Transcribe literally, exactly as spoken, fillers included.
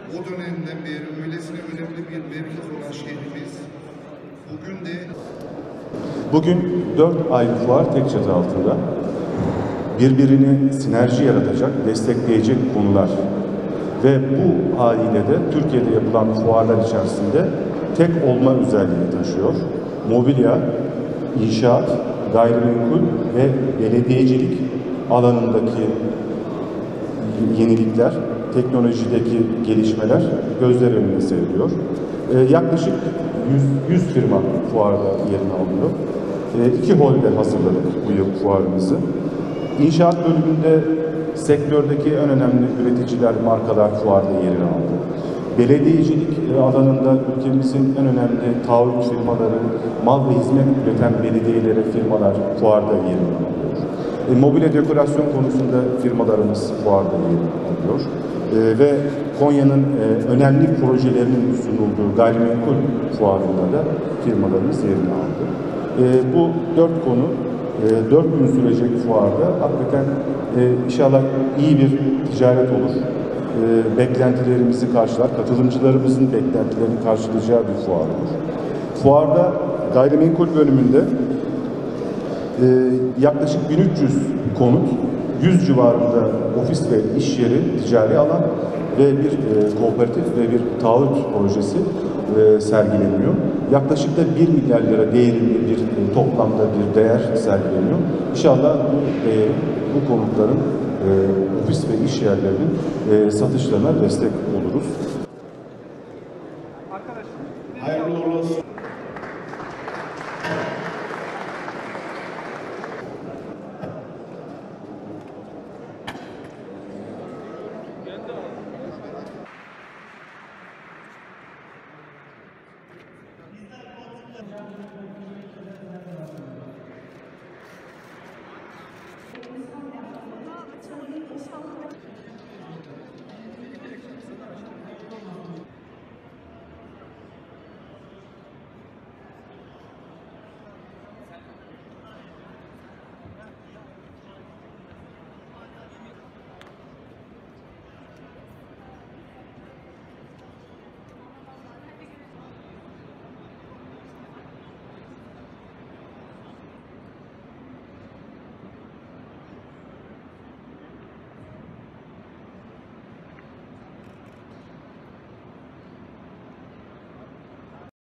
o dönemden beri öylesine önemli bir merkez olan şehrimiz bugün de Bugün dört ayrı fuar tek çatı altında. Birbirini sinerji yaratacak, destekleyecek konular ve bu haliyle de Türkiye'de yapılan fuarlar içerisinde tek olma özelliğini taşıyor. Mobilya, inşaat, gayrimenkul ve belediyecilik alanındaki yenilikler, teknolojideki gelişmeler gözler önüne seriliyor. Ee, yaklaşık yüz firma fuarda yerini alıyor. Ee, iki holde hazırladık bu yıl fuarımızı. İnşaat bölümünde sektördeki en önemli üreticiler, markalar fuarda yerini aldı. Belediyecilik alanında ülkemizin en önemli taahhüt firmaları, mal ve hizmet üreten belediyelere, firmalar fuarda yerini alıyor. E, mobilya dekorasyon konusunda firmalarımız fuarda yerini alıyor. E, ve Konya'nın e, önemli projelerinin sunulduğu gayrimenkul fuarında da firmalarımız yerini aldı. E, bu dört konu, e, dört gün sürecek fuarda hakikaten e, inşallah iyi bir ticaret olur. E, beklentilerimizi karşılar, katılımcılarımızın beklentilerini karşılayacağı bir fuar olur. Fuarda gayrimenkul bölümünde e, yaklaşık bin üç yüz konut, yüz civarında ofis ve iş yeri, ticari alan ve bir e, kooperatif ve bir taahhüt projesi e, sergileniyor. Yaklaşık da bir milyar lira değerinde bir e, toplamda bir değer sergileniyor. İnşallah bu değeri, bu konutların e, ofis ve iş yerlerinin e, satışlarına destek oluruz.